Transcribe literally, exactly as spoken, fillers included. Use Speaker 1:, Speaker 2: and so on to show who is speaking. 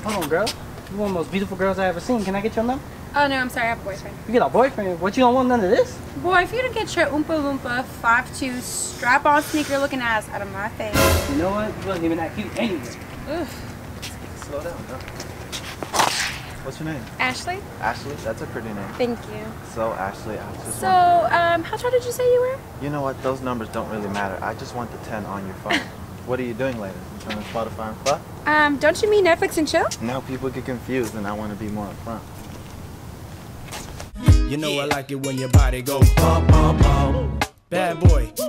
Speaker 1: Hold on, girl. You're one of the most beautiful girls I ever seen. Can I get your number?
Speaker 2: Oh, no, I'm sorry. I have a boyfriend.
Speaker 1: You get a boyfriend? What, you don't want none of this?
Speaker 2: Boy, if you don't get your Oompa Loompa five two strap-on sneaker-looking ass out of my face.
Speaker 1: You know what? You wasn't even that cute anyway.
Speaker 2: Ugh.
Speaker 3: Slow down, girl. What's your name?
Speaker 2: Ashley?
Speaker 3: Ashley? That's a pretty name.
Speaker 2: Thank you.
Speaker 3: So, Ashley, I just
Speaker 2: So,
Speaker 3: want...
Speaker 2: um, how tall did you say you were?
Speaker 3: You know what? Those numbers don't really matter. I just want the ten on your phone. What are you doing later? You trying to Spotify and fuck?
Speaker 2: Um, don't you mean Netflix and chill?
Speaker 3: Now people get confused and I want to be more upfront.
Speaker 4: You know I like it when your body go bump, bump, bump. Bad boy,